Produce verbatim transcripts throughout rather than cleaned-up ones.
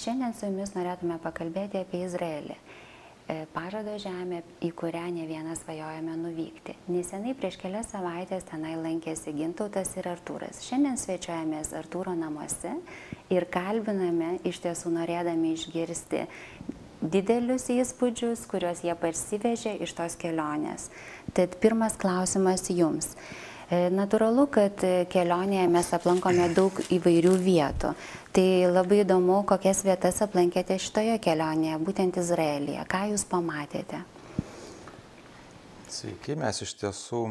Šiandien su jumis norėtume pakalbėti apie Izraelį. Pažado žemė, į kurią ne vienas svajojame nuvykti. Nesenai prieš kelias savaitės tenai lankėsi Gintautas ir Artūras. Šiandien svečiuojamės Artūro namuose ir kalbiname iš tiesų norėdami išgirsti didelius įspūdžius, kuriuos jie parsivežė iš tos kelionės. Tad pirmas klausimas jums. Natūralu, kad kelionėje mes aplankome daug įvairių vietų. Tai labai įdomu, kokias vietas aplankėte šitoje kelionėje, būtent Izraelyje. Ką jūs pamatėte? Sveiki, mes iš tiesų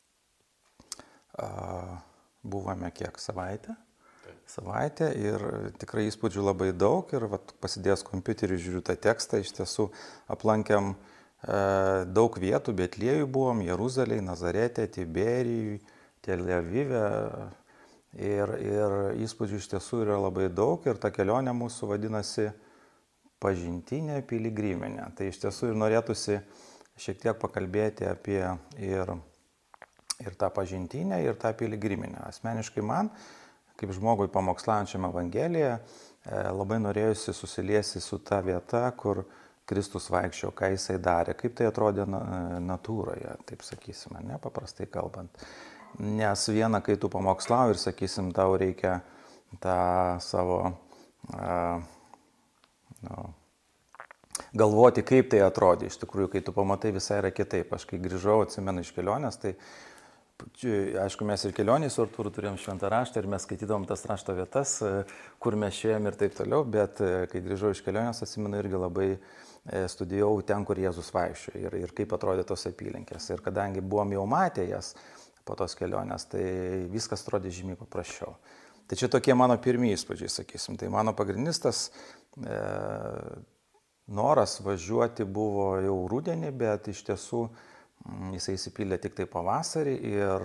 a, buvome kiek savaitę. Savaitę ir tikrai įspūdžių labai daug. Ir vat, pasidėjęs kompiuterį žiūriu tą tekstą, iš tiesų aplankėm a, daug vietų. Betliejui buvom, Jeruzalėje, Nazarete, Tiberijui, Tel Avive. Ir, ir įspūdžių iš tiesų yra labai daug ir ta kelionė mūsų vadinasi pažintinė piligriminė. Tai iš tiesų ir norėtųsi šiek tiek pakalbėti apie ir, ir tą pažintinę, ir tą piligriminę. Asmeniškai man, kaip žmogui pamokslaujančiam Evangeliją, labai norėjusi susiliesti su ta vieta, kur Kristus vaikščiojo, ką jisai darė, kaip tai atrodė natūroje, taip sakysime, ne, paprastai kalbant. Nes viena, kai tu pamokslauji ir, sakysim, tau reikia tą savo a, nu, galvoti, kaip tai atrodė. Iš tikrųjų, kai tu pamatai, visai yra kitaip. Aš kai grįžau, atsimenu iš kelionės, tai aišku, mes ir kelionį su Artūru turėjom šventą raštą ir mes skaitydavom tas rašto vietas, kur mes šėjom ir taip toliau, bet kai grįžau iš kelionės, atsimenu, irgi labai studijavau ten, kur Jėzus vaikščiojo ir, ir kaip atrodė tos apylinkės. Ir kadangi buvom jau matę jas po tos kelionės, tai viskas atrodė žymiai paprasčiau. Tai čia tokie mano pirmieji įspūdžiai, sakysim. Tai mano pagrindinis tas e, noras važiuoti buvo jau rudenį, bet iš tiesų m, jisai įsipildė tik tai pavasarį ir,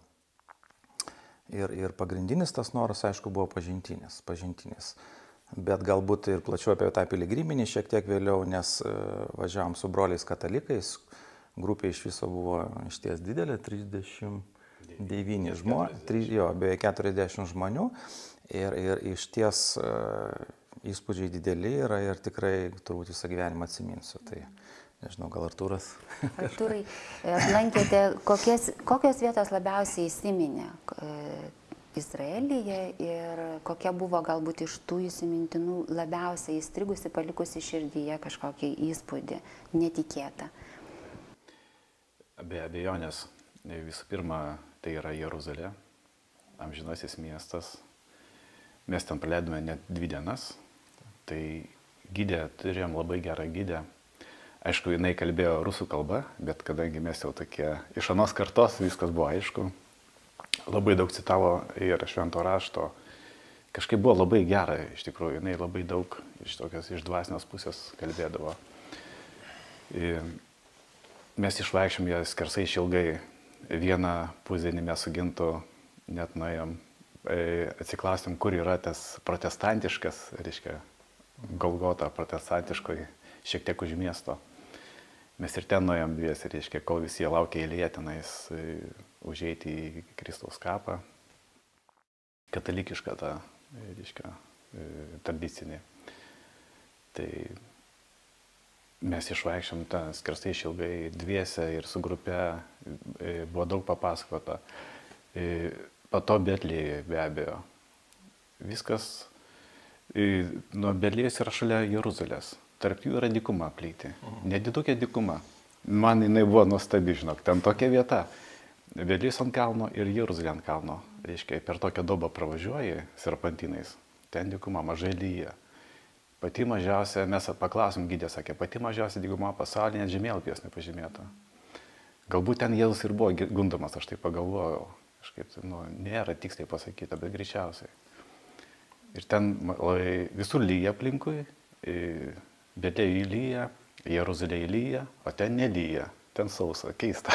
ir, ir pagrindinis tas noras, aišku, buvo pažintinis. pažintinis. Bet galbūt ir plačiau apie tą piligriminį šiek tiek vėliau, nes e, važiavom su broliais katalikais. Grupė iš viso buvo išties didelė, trisdešimt devyni žmonės, jo, beveik keturiasdešimt žmonių. Ir, ir išties uh, įspūdžiai dideli yra ir tikrai turbūt visą gyvenimą atsiminsiu. Tai nežinau, gal Artūras. Artūrai, aplankėte, kokias, kokios vietos labiausiai įsiminė Izraelyje ir kokia buvo galbūt iš tų įsimintinų labiausiai įstrigusi, palikusi širdyje kažkokį įspūdį netikėtą? Be abejonės, visų pirma, tai yra Jeruzalė, amžinasis miestas. Mes ten praleidome net dvi dienas. Tai gidė, turėjom labai gerą gidę. Aišku, jinai kalbėjo rusų kalba, bet kadangi mes jau tokie iš anos kartos, viskas buvo aišku. Labai daug citavo ir švento rašto. Kažkaip buvo labai gera, iš tikrųjų, jinai labai daug iš tokios iš dvasinės pusės kalbėdavo. Ir mes išvaikščiom ją skersai išilgai. Vieną pusdienį mes su Gintu net nuėjom, atsiklausėm, kur yra tas protestantiškas, reiškia, Golgota protestantiškoji, šiek tiek už miesto. Mes ir ten nuėjom dviesi, reiškia, kol visi jie laukia eilėje tenais užeiti į Kristaus kapą. Katalikiška ta, reiškia, tradicinė. Tai mes išvaikščiom tą skersai išilgai dviese ir su grupe, buvo daug papasakota. Po to Betliejuje be abejo. Viskas, nuo Betliejus yra šalia Jeruzalės. Tarp jų yra dykuma plyti. Nedidukė dykuma. Man jinai buvo nuostabi, žinok, ten tokia vieta. Betliejus ant kalno ir Jeruzalė ant kalno. Reiškia, per tokią dobą pravažiuoji serpantinais. Ten dykuma, mažai lyja. Pati mažiausia, mes paklausim, gidė sakė, pati mažiausia dykuma pasaulyje, net žemėlapyje nepažymėta. Galbūt ten Jėzus ir buvo gundomas, aš tai pagalvojau. Kažkaip, nu, nėra tiksliai pasakyta, bet greičiausiai. Ir ten visur lyja aplinkui, Betliejui lyja, Jeruzalėje lyja, o ten nelyja, ten sausa, keista.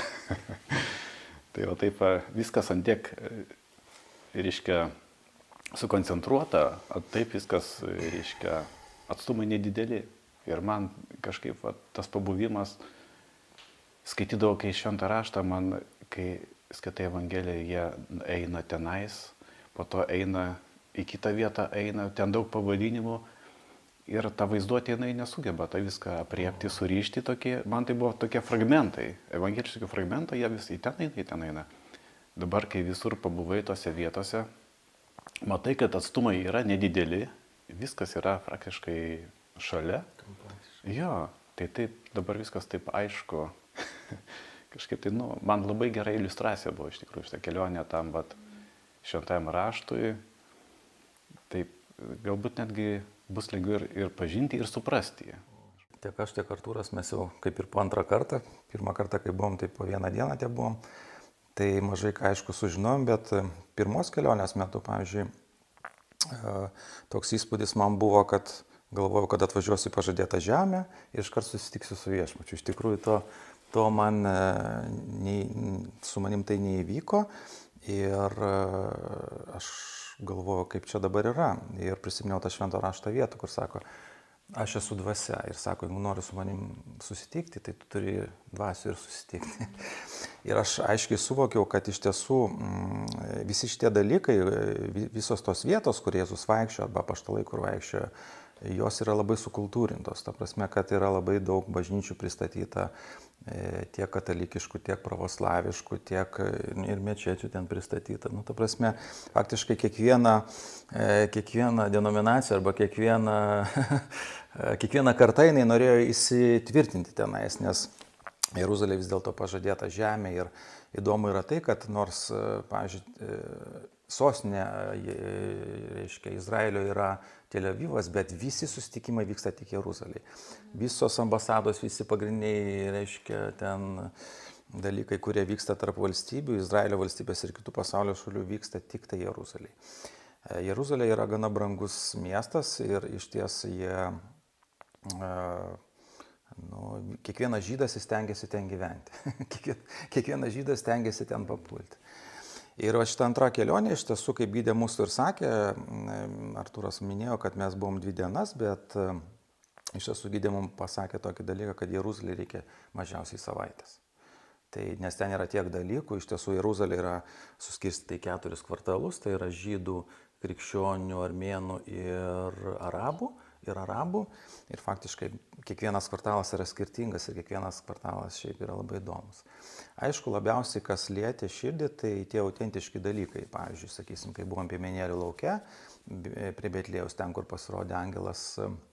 Tai va taip viskas ant tiek, reiškia, sukoncentruota, taip viskas, reiškia, atstumai nedideli. Ir man kažkaip va, tas pabuvimas, skaitydavau, kai šventą raštą, man, kai skaitai Evangeliją, jie eina tenais, po to eina į kitą vietą, eina, ten daug pavadinimų. ir ta vaizduotė jinai nesugeba tai viską apriepti, surišti tokie, man tai buvo tokie fragmentai, evangeliški fragmentai, jie vis į ten eina, į ten eina. Dabar, kai visur pabuvai tose vietose, matai, kad atstumai yra nedideli, viskas yra praktiškai šalia. Jo, tai taip, dabar viskas taip aišku. Kažkaip tai, nu, man labai gera iliustracija buvo iš tikrųjų šitą kelionę tam, vat, šventajam raštui. Taip, galbūt netgi bus lengviau ir, ir pažinti, ir suprasti. Tiek aš, tiek Artūras, mes jau kaip ir po antrą kartą, pirmą kartą, kai buvom, tai po vieną dieną tie buvom, tai mažai ką aišku sužinojom, bet pirmos kelionės metu, pavyzdžiui, toks įspūdis man buvo, kad galvojau, kad atvažiuosiu į pažadėtą žemę ir iškart susitiksiu su viešpačiu. Iš tikrųjų, to, to man, nei, su manim tai neįvyko ir aš galvojau, kaip čia dabar yra. Ir prisiminiau tą švento rašto vietą, kur sako, aš esu dvasia. Ir sako, jeigu nori su manim susitikti, tai tu turi dvasių ir susitikti. Ir aš aiškiai suvokiau, kad iš tiesų visi šitie dalykai, visos tos vietos, kur Jėzus vaikščiojo, arba apaštalai, kur vaikščiojo, jos yra labai sukultūrintos. Ta prasme, kad yra labai daug bažnyčių pristatyta tiek katalikiškų, tiek pravoslaviškų, tiek ir mečečių ten pristatyta. Nu, ta prasme, faktiškai kiekviena, kiekviena denominacija arba kiekviena, kiekviena karta jinai norėjo įsitvirtinti tenais, nes Jeruzalė vis dėlto pažadėta žemė ir įdomu yra tai, kad nors, pavyzdžiui, sostinė, reiškia, Izraelio yra Tel Avivas, bet visi susitikimai vyksta tik Jeruzalėje. Visos ambasados, visi pagrindiniai, reiškia, ten dalykai, kurie vyksta tarp valstybių, Izraelio valstybės ir kitų pasaulio šalių, vyksta tik tai Jeruzalėje. Jeruzalė yra gana brangus miestas ir iš ties jie, nu, kiekvienas žydas stengiasi ten gyventi, kiekvienas žydas stengiasi ten papulti. Ir šitą antrą kelionę iš tiesų, kaip gydė mūsų ir sakė, Artūras minėjo, kad mes buvom dvi dienas, bet iš tiesų gydė mums pasakė tokį dalyką, kad Jeruzalė reikia mažiausiai savaitės. Tai, nes ten yra tiek dalykų, iš tiesų Jeruzalė yra suskirstyta į keturis kvartalus, tai yra žydų, krikščionių, armėnų ir arabų. ir arabų. Ir faktiškai kiekvienas kvartalas yra skirtingas ir kiekvienas kvartalas šiaip yra labai įdomus. Aišku, labiausiai, kas lietė širdį, tai tie autentiški dalykai. Pavyzdžiui, sakysim, kai buvom Piemenėlių lauke, prie Betlėjaus, ten, kur pasirodė angelas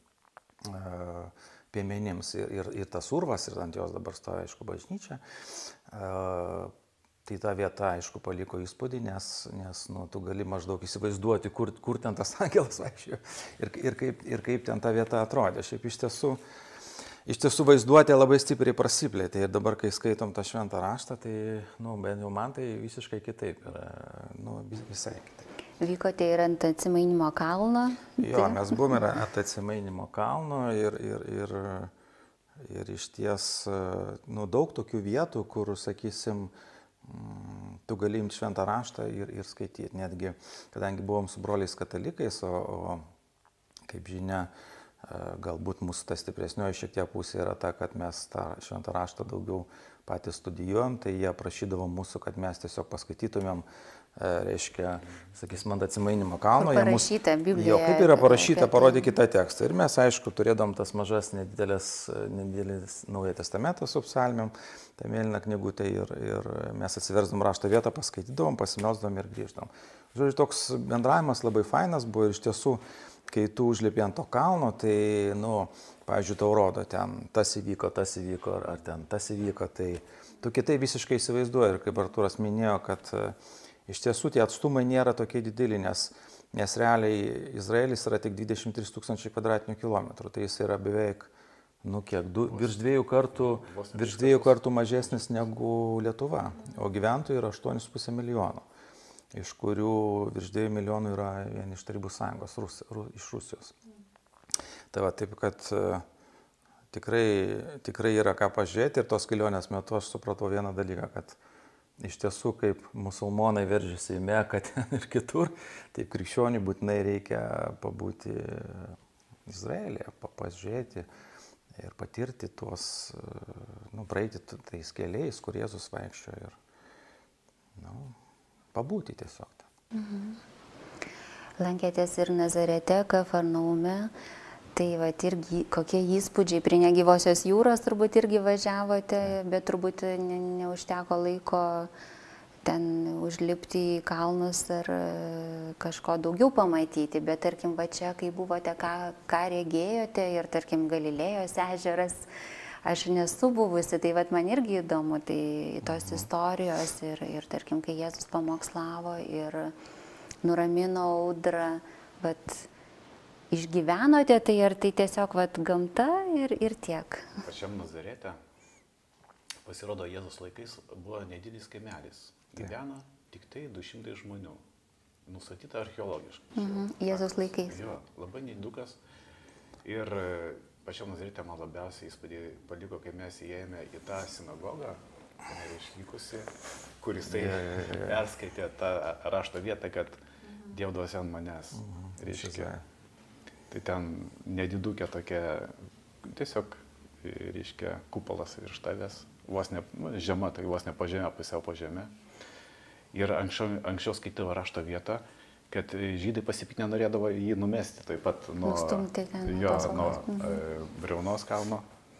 uh, piemenims ir, ir, ir tas urvas, ir ant jos dabar stovi, aišku, bažnyčia. Uh, Tai ta vieta, aišku, paliko įspūdį, nes, nes nu, tu gali maždaug įsivaizduoti, kur, kur ten tas angelas vaikščiojo ir, ir, kaip, ir kaip ten ta vieta atrodė. Šiaip iš tiesų, iš tiesų vaizduotė labai stipriai prasiplėtė ir dabar, kai skaitom tą šventą raštą, tai, nu, bent jau man tai visiškai kitaip yra, nu, visai kitaip. Vykote ir ant Atsimainimo kalno? Jo, mes buvome ir ant Atsimainimo kalno ir, ir, ir, ir iš ties, nu, daug tokių vietų, kur, sakysim, tu gali imti šventą raštą ir, ir skaityti. Netgi, kadangi buvom su broliais katalikais, o, o kaip žinia, galbūt mūsų ta stipresnioji šiek tiek pusė yra ta, kad mes tą šventą raštą daugiau patys studijuojam, tai jie prašydavo mūsų, kad mes tiesiog paskaitytumėm, reiškia, sakysim, ant Atsimainimo kalno. Kur parašyta Biblijoje. Jo, kaip yra parašyta, parodykite tą tekstą. Ir mes, aišku, turėdom tas mažas nedidelės, nedidelės Naują Testamentą su psalmėm, tą mėlyną knygutę ir, ir mes atsiversdom rašto vietą, paskaitydavom, pasimelsdavom ir grįždom. Žodžiu, toks bendravimas labai fainas buvo ir iš tiesų, kai tu užlipi ant to kalno, tai, nu, pavyzdžiui, tau rodo, ten tas įvyko, tas įvyko, ar ten tas įvyko, tai tu kitai visiškai įsivaizduoji. Ir kaip Artūras minėjo, kad iš tiesų tie atstumai nėra tokie dideli, nes, nes realiai Izraelis yra tik dvidešimt trys tūkstančiai kvadratinių kilometrų, tai jis yra beveik, nu kiek, du, virš, dviejų kartų, virš dviejų kartų mažesnis negu Lietuva, o gyventojų yra aštuoni su puse milijono, iš kurių virš dviejų milijonų yra vien iš Tarybų Sąjungos, Rus, Ru, iš Rusijos. Tai va, taip, kad tikrai, tikrai yra ką pažiūrėti ir tos kelionės metu aš supratau vieną dalyką, kad iš tiesų, kaip musulmonai veržiasi į Meką ir kitur, taip krikščionių būtinai reikia pabūti Izraelyje, pasižiūrėti ir patirti tuos, nu, praeiti tais keliais, kur Jėzus vaikščiojo ir, nu, pabūti tiesiog. Mhm. Lankėtės ir Nazarete, Kafarnaume. Tai va, irgi kokie įspūdžiai prie negyvosios jūros turbūt irgi važiavote, bet turbūt ne, neužteko laiko ten užlipti į kalnus ar kažko daugiau pamatyti, bet tarkim, va čia, kai buvote, ką, ką regėjote ir tarkim Galilėjos ežeras, aš nesu buvusi, tai va, man irgi įdomu, tai tos istorijos ir, ir tarkim, kai Jėzus pamokslavo ir nuramino audrą, bet išgyvenote tai, ar tai tiesiog vat, gamta ir, ir tiek? Pačiam Nazarete, pasirodo, Jėzus laikais buvo nedidelis kaimelis. Gyveno tik tai du šimtai žmonių. Nustatyta archeologiškai. Mhm. Jėzus laikais. Jo, labai nedidukas. Ir pačiam Nazarete man labiausiai įspūdį paliko, kai mes įėjome į tą sinagogą, ten yra išvykusi, kuris tai perskaitė tą rašto vietą, kad Dievo dvasia ant manęs. Mhm. Reiškia. Tai ten nedidukė tokia, tiesiog, reiškia, kupolas virš tavęs, vos ne, žema, tai vos ne po žemę, pusiau po žemę. Ir anksčiau, anksčiau skaitavo rašto vietą, kad žydai pasipiknę norėdavo jį numesti, taip pat nuo, jo, nuo e, Briaunos kalno.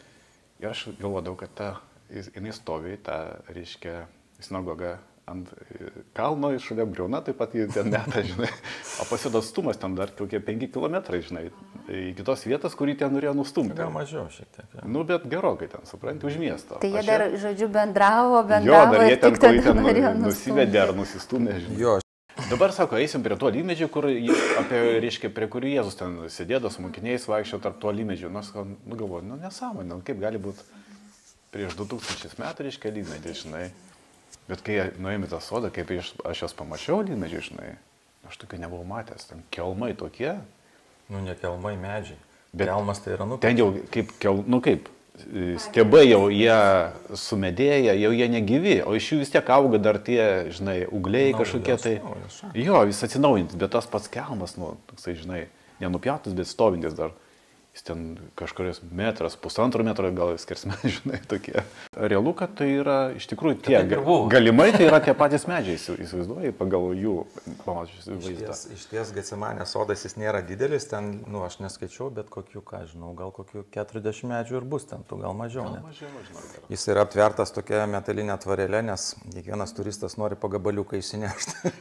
Ir aš galvodavau, kad ta, jinai stovi, ta, reiškia, sinagoga ant kalno ir šalia Briauna, taip pat jį ten meta, žinai. O pasirodo atstumas ten dar kokie penki kilometrai, žinai, į kitos vietas, kurį ten norėjo nustumti. Gal mažiau šiek tiek. Ja. Nu, bet gerokai ten, supranti, už miesto. Tai jie Aš dar, jie... žodžiu, bendravo, bendravo. Jo, dar jie ir ten, tik tada ten norėjo nusivedė ar nusistumė, žinai. Jo. Dabar, sako, eisim prie to lymedžio, kur, apie, reiškia, prie kurių Jėzus ten sėdėdo su mokiniais, vaikščio tarp to lymedžio. Nu, nu galvoju, nu nesąmonė, nu, kaip gali būti prieš du tūkstančius metų, reiškia, lymedį, žinai. Bet kai nuėjome tą sodą, kaip aš, aš jos pamačiau lymedžių, žinai, aš tokio nebuvau matęs, ten kelmai tokie. Nu, ne kelmai, medžiai. Bet kelmas tai yra, nu... Ten jau kaip, kel, nu kaip, stiebai jau jie sumedėję, jau jie negyvi, o iš jų vis tiek auga dar tie, žinai, ūgliai kažkokie tai. Jo, vis atsinaujintis, bet tas pats kelmas, nu, toksai, žinai, nenupjautas, bet stovintis dar. Jis ten kažkuris metras, pusantro metro gal skersme, žinai, tokie. Realu, kad tai yra iš tikrųjų tie, galimai tai yra tie patys medžiai, įsivaizduoji, pagal jų pamačius vaizdą. Iš ties Getsemanės sodas jis nėra didelis, ten, nu, aš neskaičiau, bet kokių, ką žinau, gal kokių keturiasdešimt medžių ir bus ten, tu gal mažiau, ne? Gal mažiau, žinau. Jis yra aptvertas tokia metalinė tvarelė, nes kiekvienas turistas nori pagabaliuką įsinešti.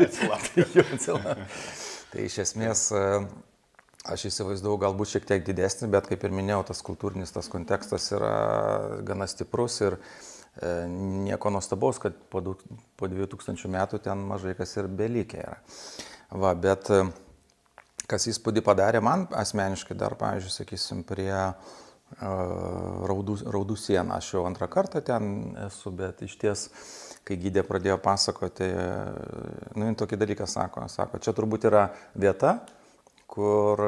Tai iš esmės... Aš įsivaizdavau galbūt šiek tiek didesnį, bet kaip ir minėjau, tas kultūrinis tas kontekstas yra gana stiprus ir e, nieko nuostabaus, kad po, du, po dviejų tūkstančių metų ten mažai kas ir belikė yra. Va, bet kas įspūdį padarė man asmeniškai dar, pavyzdžiui, sakysim, prie e, raudų, raudų sieną. Aš jau antrą kartą ten esu, bet iš ties, kai gydė pradėjo pasakoti, nu, jin tokį dalyką sako, sako, čia turbūt yra vieta, kur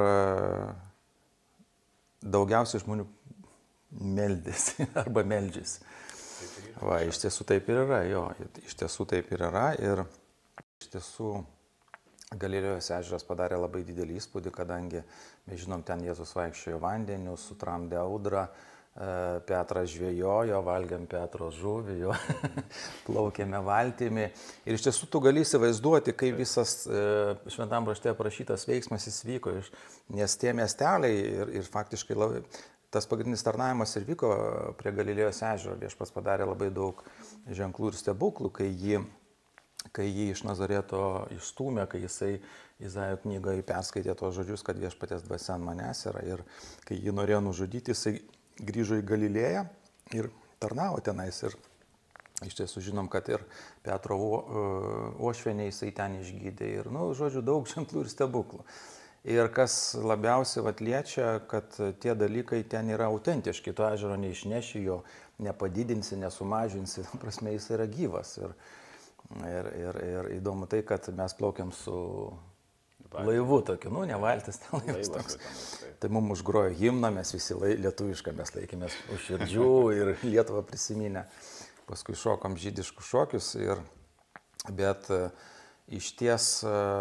daugiausiai žmonių meldėsi arba meldžiasi. Va, iš tiesų taip ir yra, jo, iš tiesų taip ir yra ir iš tiesų Galilėjos ežeras padarė labai didelį įspūdį, kadangi mes žinom, ten Jėzus vaikščiojo vandeniu, sutramdė audrą, Petras žvejojo, valgėm Petro žuvį, jo, plaukėme valtimi. Ir iš tiesų tu gali įsivaizduoti, kaip visas šventam rašte aprašytas veiksmas jis vyko, nes tie miesteliai ir, ir faktiškai labai, tas pagrindinis tarnavimas ir vyko prie Galilėjos ežero. Viešpats padarė labai daug ženklų ir stebuklų, kai jį, kai jį iš Nazareto išstūmė, kai jisai Izaijo knygoje perskaitė tos žodžius, kad viešpaties dvasia ant manęs yra, ir kai jį norėjo nužudyti, jisai grįžo į Galilėją ir tarnavo tenais. Ir iš tiesų žinom, kad ir Petro uošvienę jisai ten išgydė. Ir, nu, žodžiu, daug ženklų ir stebuklų. Ir kas labiausiai vat liečia, kad tie dalykai ten yra autentiški. To ežero neišneši, jo nepadidinsi, nesumažinsi. Prasme, jis yra gyvas. Ir, ir, ir, ir įdomu tai, kad mes plaukiam su laivu tokiu, nu, ne valtis, ten laivas toks. Tai mums užgrojo himną, mes visi lai, lietuvišką mes laikėmės už širdžių ir Lietuvą prisiminę. Paskui šokom žydiškus šokius, ir, bet iš ties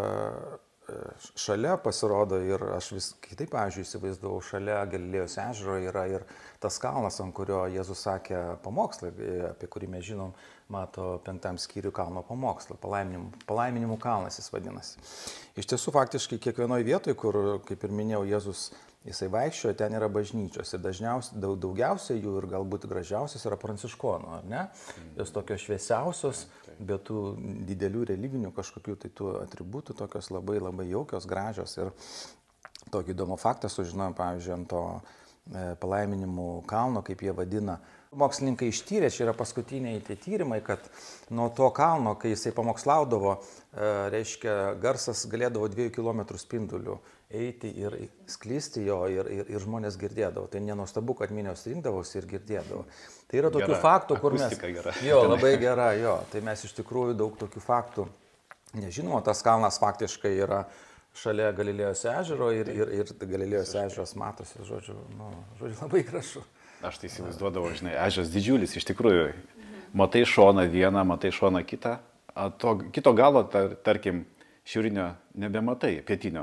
šalia pasirodo, ir aš vis kitaip, pavyzdžiui, įsivaizdavau, šalia Galilėjos ežero yra ir tas kalnas, ant kurio Jėzus sakė pamokslą, apie kurį mes žinom, mato penktam skyriui kalno pamokslą, palaiminimų, palaiminimų kalnas jis vadinasi. Iš tiesų, faktiškai kiekvienoje vietoje, kur, kaip ir minėjau, Jėzus jisai vaikščiojo, ten yra bažnyčios ir dažniausiai, daug, daugiausiai jų ir galbūt gražiausios yra pranciškonų, ar ne? Jos tokios šviesiausios, bet tų didelių religinių kažkokių tai tų atributų, tokios labai labai jaukios, gražios. Ir tokį įdomų faktą sužinojom, pavyzdžiui, ant to e, palaiminimų kalno, kaip jie vadina. Mokslininkai ištyrė, čia yra paskutiniai tie tyrimai, kad nuo to kalno, kai jisai pamokslaudavo, e, reiškia, garsas galėdavo dviejų kilometrų spindulių eiti ir sklisti jo ir, ir, ir žmonės girdėdavo. Tai nenuostabu, kad minios rinkdavosi ir girdėdavo. Tai yra tokių gera, faktų, kur mes... Gera. Jo, labai gera, jo. Tai mes iš tikrųjų daug tokių faktų nežinoma. Tas kalnas faktiškai yra šalia Galilėjos ežero ir, ir, ir Galilėjos ežeras matosi, žodžiu, nu, žodžiu, labai gražu. Aš tai įsivaizduodavau, žinai, ežeras didžiulis, iš tikrųjų, matai šoną vieną, matai šoną kitą, to, kito galo, tar, tarkim, šiaurinio nebematai, pietinio.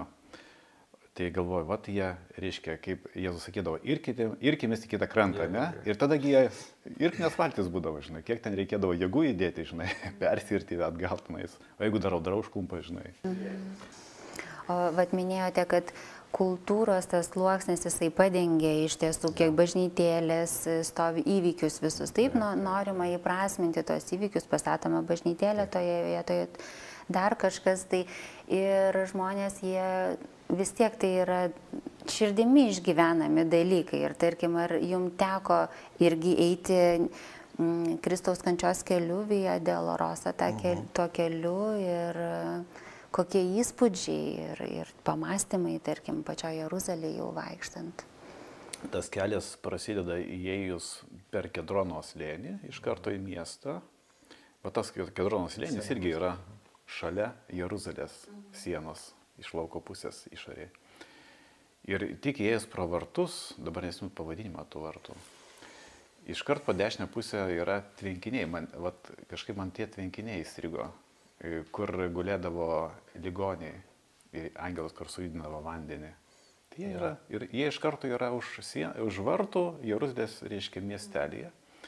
Tai galvoju, va, jie, reiškia, kaip Jėzus sakydavo, irkimės į kitą krantą, ne? Ir tada jie irkinės valtis būdavo, žinai, kiek ten reikėdavo jėgų įdėti, žinai, persirti atgal tenais, o jeigu darau draužkumpą, žinai. Mhm. O vat minėjote, kad kultūros tas sluoksnis jisai padengia iš tiesų, kiek bažnytėlės stovi įvykius visus. Taip, no, norima įprasminti tos įvykius, pastatoma bažnytėlė toje vietoje, dar kažkas. Tai ir žmonės, jie vis tiek tai yra širdimi išgyvenami dalykai. Ir tarkim, ar jums teko irgi eiti mm, Kristaus kančios keliu, Via Dolorosa keliu, tuo keliu ir kokie įspūdžiai ir, ir pamastymai, tarkim, pačioje Jeruzalėje jau vaikštant? Tas kelias prasideda įėjus per Kedrono slėnį, iš karto į miestą. O tas Kedrono slėnis irgi yra šalia Jeruzalės sienos, iš lauko pusės išorėje. Ir tik įėjus pro vartus, dabar nesimint pavadinimą tų vartų, iš karto po dešinę pusę yra tvenkiniai. Man, vat, kažkaip man tie tvenkiniai įstrigo, kur gulėdavo ligoniai, angelas, kur sujudinavo vandenį. Tai jie, yra, ir jie iš karto yra už, sien, už vartų Jeruzalės, reiškia, miestelėje.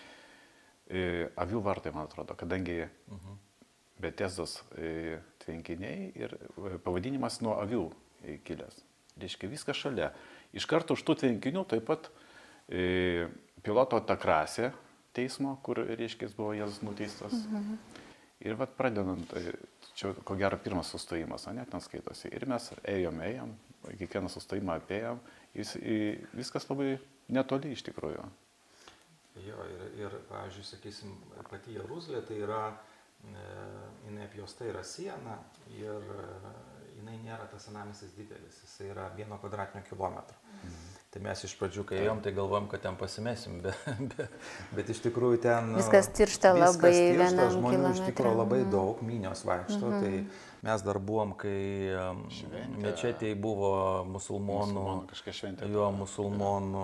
Avių vartai, man atrodo, kadangi uh-huh. Betesdos tvenkiniai ir pavadinimas nuo avių kilęs. Reiškia, viskas šalia. Iš karto už tų tvenkinių taip pat e, piloto takrasė teismo, kur, reiškia, buvo Jėzus nuteistas. Uh-huh. Ir vat pradedant, čia ko gero pirmas sustojimas, o net ten skaitosi. Ir mes ėjom, ėjom, kiekvieną sustojimą apėjom, jis, viskas labai netoli iš tikrųjų. Jo, ir, ir pavyzdžiui, sakysim, pati Jeruzalė, tai yra, e, jinai apjuosta yra siena ir e, jinai nėra tas senamiestis didelis, jis yra vieno kvadratinio kilometro. Mhm. Tai mes iš pradžių, kai ėjom, tai galvom, kad ten pasimesim, bet, bet, bet iš tikrųjų ten... Viskas tiršta labai vienam kilometrui. Žmonių iš tikrųjų labai daug, minios vaikšto, mhm. tai mes dar buvom, kai šventė, mečetėj buvo musulmonų, musulmonų kažkokia šventė. Jo, musulmonų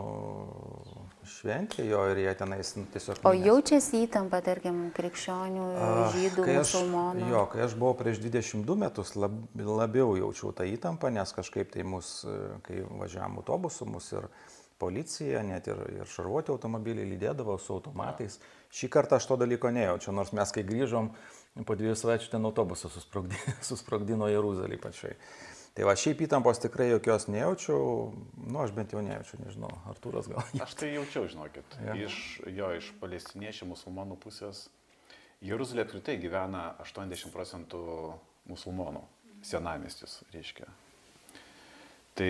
šventė, jo, ir jie tenais tiesiog... O jaučiasi įtampa, tarkim, krikščionių, žydų, kai aš, musulmonų? Jo, kai aš buvau prieš dvidešimt du metus, lab, labiau jaučiau tą įtampą, nes kažkaip tai mus, kai važiavam autobusu, mus ir policija, net ir, ir šarvuoti automobiliai lydėdavo su automatais. Šį kartą aš to dalyko nejaučiu, nors mes, kai grįžom, po dviejų savaičių ten autobusą susprogdino, susprogdino Jeruzalėj pačiai. Tai va, šiaip įtampos tikrai jokios nejaučiau, nu aš bent jau nejaučiu, nežinau, Artūras gal. Aš tai jaučiau, žinokit, ja. iš jo, iš palestiniečių musulmonų pusės. Jeruzalė apskritai gyvena aštuoniasdešimt procentų musulmonų, senamiestis, reiškia. Tai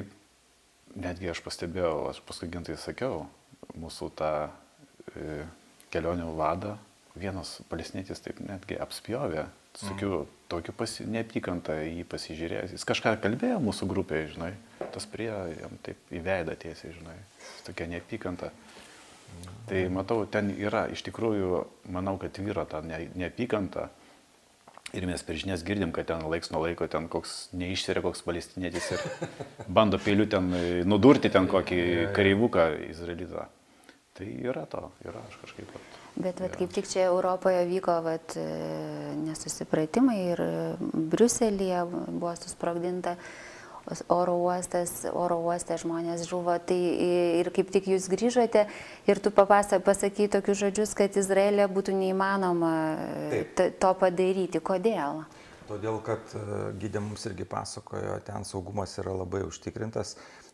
netgi aš pastebėjau, aš paskui gintai sakiau, mūsų tą e, kelionių vadą, vienas palestinietis taip netgi apspjovė, tokiu, mm. tokiu pasi, neapykantą jį pasižiūrėjęs. Jis kažką kalbėjo mūsų grupėje, žinai, tas prie jam taip į veidą tiesiai, žinai, tokia neapykanta. Mm. Tai matau, ten yra, iš tikrųjų, manau, kad vyro ta ne, neapykanta. Ir mes per žinias girdim, kad ten laiks nuo laiko ten koks neišsiria koks palestinietis ir bando peiliu ten nudurti ten kokį kareivuką izraelitą. Tai yra to, yra aš kažkaip pat. Bet vat, kaip tik čia Europoje vyko vat, nesusipratimai ir Briuselyje buvo susprogdinta oro uostas, oro uoste žmonės žuvo. Tai ir kaip tik jūs grįžote ir tu papasa, pasakai tokius žodžius, kad Izraelė būtų neįmanoma t, to padaryti. Kodėl? Todėl, kad gidė mums irgi pasakojo, ten saugumas yra labai užtikrintas.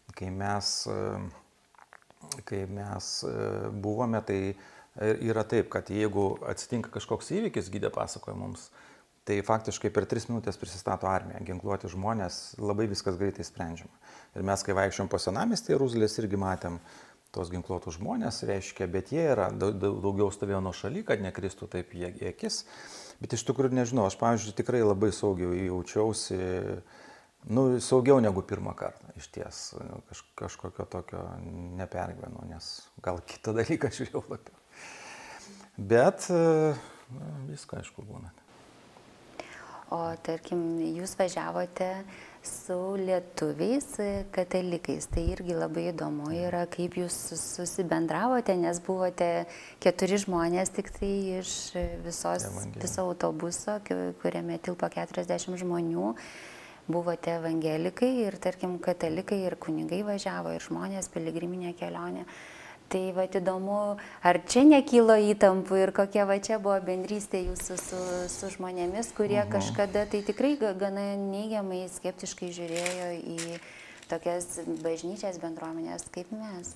kai mes, kai mes buvome, tai yra taip, kad jeigu atsitinka kažkoks įvykis, gidė pasakoja mums, tai faktiškai per tris minutės prisistato armija, ginkluoti žmonės, labai viskas greitai sprendžiama. Ir mes, kai vaikščiom po senamiestį Jeruzalės, irgi matėm tos ginkluotus žmonės, reiškia, bet jie yra daugiau stovėjo nuo šaly, kad nekristų taip į akis. Bet iš tikrųjų, nežinau, aš, pavyzdžiui, tikrai labai saugiai jaučiausi, nu, saugiau negu pirmą kartą, iš ties. Kaž, kažkokio tokio nepergyvenu, nes gal kitą dalyką žiūrėjau labiau. Bet na, visko, aišku, būna. O tarkim, jūs važiavote su lietuviais katalikais, tai irgi labai įdomu yra, kaip jūs susibendravote, nes buvote keturi žmonės tik tai iš visos, viso autobuso, kuriame tilpo keturiasdešimt žmonių, buvote evangelikai ir tarkim katalikai ir kunigai važiavo ir žmonės piligriminė kelionė. Tai va įdomu, ar čia nekylo įtampų ir kokia va čia buvo bendrystė jūsų su, su žmonėmis, kurie uh -huh. kažkada tai tikrai gana neigiamai, skeptiškai žiūrėjo į tokias bažnyčias bendruomenės kaip mes.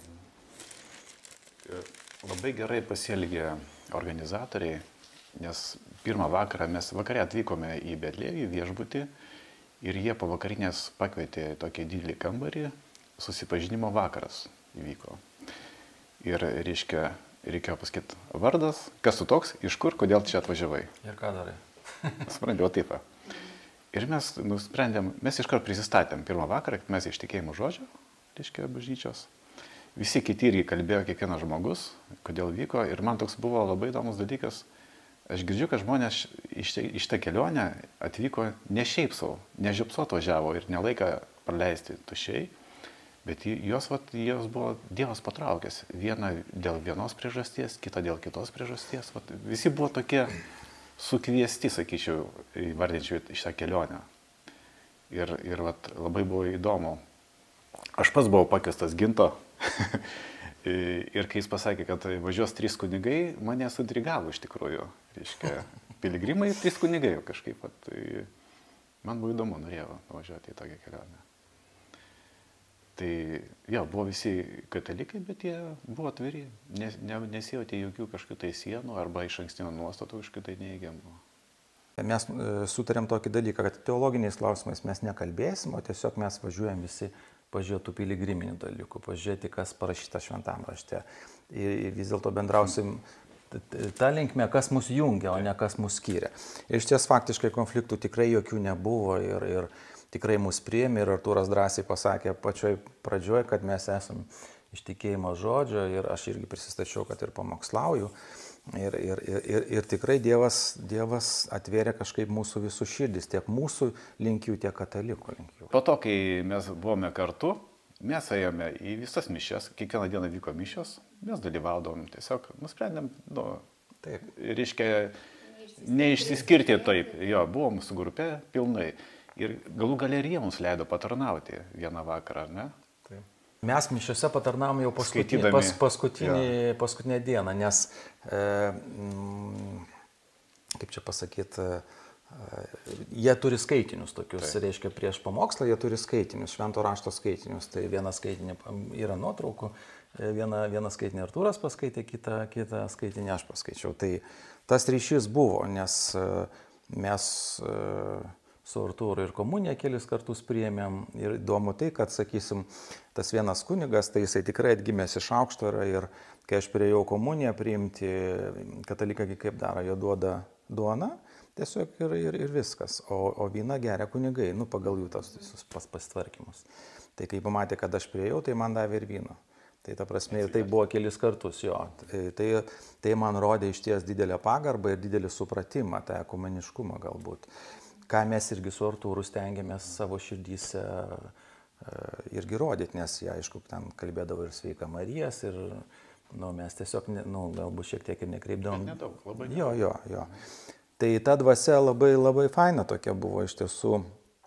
Labai gerai pasielgė organizatoriai, nes pirmą vakarą mes vakare atvykome į Betlėjų viešbutį ir jie po vakarinės pakvietė tokį didelį kambarį, susipažinimo vakaras įvyko. Ir, reiškia, reikėjo pasakyti vardas, kas tu toks, iš kur, kodėl čia atvažiavai. Ir ką darai? Sprendžiau taip. Ir mes nusprendėm, mes iškart prisistatėm pirmą vakarą, kad mes iš tikėjimo žodžio, reiškia, bažnyčios. Visi kiti irgi kalbėjo, kiekvienas žmogus, kodėl vyko. Ir man toks buvo labai įdomus dalykas. Aš girdžiu, kad žmonės iš tą kelionę atvyko ne šiaip savo, ne žiopsot važiavo ir nelaiką praleisti tuščiai. Bet jos, vat, jos buvo Dievas patraukęs. Viena dėl vienos priežasties, kita dėl kitos priežasties. Vat, visi buvo tokie sukviesti, sakyčiau, įvardinčiau šitą kelionę. Ir, ir vat, labai buvo įdomu. Aš pats buvau pakviestas Ginto. Ir kai jis pasakė, kad važiuos trys kunigai, mane suintrigavo iš tikrųjų. Reiškia, piligrimai ir trys kunigai kažkaip. Vat, man buvo įdomu, norėjau važiuoti į tokią kelionę. Tai jo, buvo visi katalikai, bet jie buvo atviri, nes, ne, nesijautė jokių kažkokių tai sienų arba iš ankstinių nuostatų kažkokių tai neįgiamų. Mes sutarėm tokį dalyką, kad teologiniais klausimais mes nekalbėsim, o tiesiog mes važiuojam visi pažiūrėtų piligriminių dalykų, pažiūrėti, kas parašyta šventam rašte. Ir vis dėlto bendrausim tą linkmę, kas mus jungia, o ne kas mus skiria. Ir iš ties faktiškai konfliktų tikrai jokių nebuvo ir, ir tikrai mus priėmė ir Artūras drąsiai pasakė pačioj pradžioj, kad mes esam iš tikėjimo žodžio ir aš irgi prisistačiau, kad ir pamokslauju. Ir, ir, ir, ir tikrai Dievas, Dievas atvėrė kažkaip mūsų visų širdis, tiek mūsų linkių, tiek katalikų linkių. Po to, kai mes buvome kartu, mes ėjome į visas mišias, kiekvieną dieną vyko mišios, mes dalyvaudom, tiesiog nusprendėm, nu, taip, reiškia, neišsiskirti taip, jo, buvom su grupė pilnai. Ir galų galerija mums leido patarnauti vieną vakarą, ar ne? Taip. Mes mišiose patarnavom jau paskutinį, pas, paskutinį, ja. paskutinę dieną, nes, e, m, kaip čia pasakyti, e, jie turi skaitinius tokius, tai reiškia prieš pamokslą jie turi skaitinius, švento rašto skaitinius. Tai vieną skaitinį yra nuotraukų, vieną, vieną skaitinį Artūras paskaitė, kitą, kitą skaitinį aš paskaičiau. Tai tas ryšys buvo, nes mes su Artūru ir komuniją kelis kartus priėmėm ir įdomu tai, kad, sakysim, tas vienas kunigas, tai jisai tikrai atgimęs iš aukšto yra ir kai aš priėjau komuniją priimti, katalikai kaip daro, jie duoda duoną, tiesiog ir, ir, ir viskas, o, o vyną geria kunigai, nu pagal jų tas visus pas, pasitvarkymus. Tai kai pamatė, kad aš priėjau, tai man davė ir vyno. Tai ta prasme, ir tai buvo kelis kartus jo. Tai, tai, tai man rodė iš ties didelę pagarbą ir didelį supratimą, tą ekumeniškumą galbūt. Ką mes irgi su Artūru stengiamės savo širdyse irgi rodyti, nes jie, aišku, ten kalbėdavo ir Sveika Marijas, ir nu, mes tiesiog, nu, galbūt šiek tiek ir nekreipdavom. Nedaug, labai nedaug. Jo, jo, jo. Tai ta dvasia labai, labai faina tokia buvo iš tiesų.